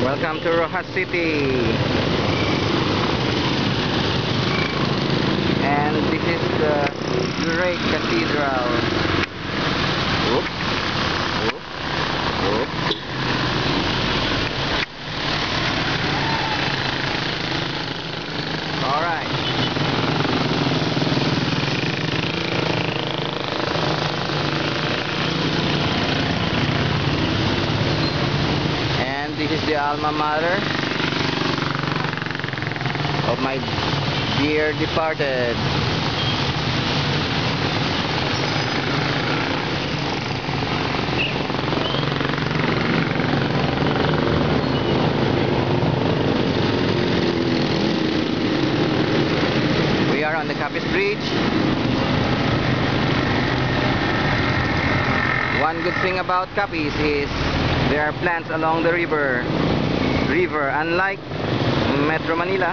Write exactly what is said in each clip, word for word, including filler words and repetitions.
Welcome to Roxas City. And this is the great cathedral. Whoop, whoop, whoop. All right. And this is the alma mater of my dear departed. We are on the Capiz bridge. One good thing about Capiz is there are plants along the river. River, unlike Metro Manila.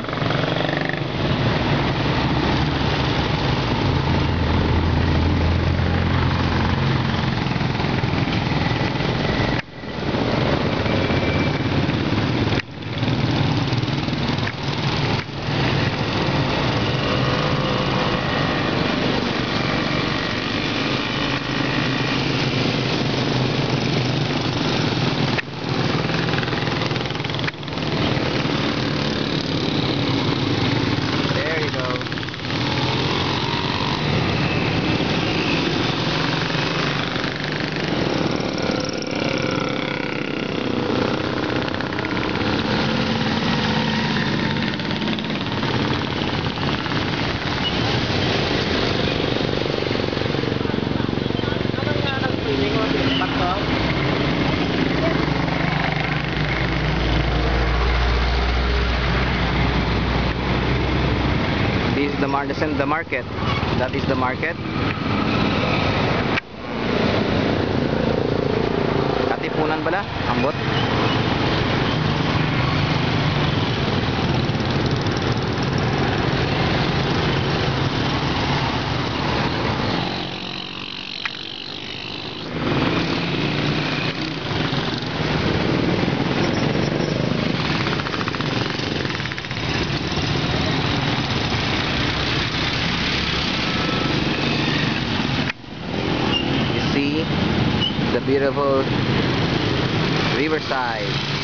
This is the, mar the market. That is the market. Katipunan pala, ambot. The beautiful riverside.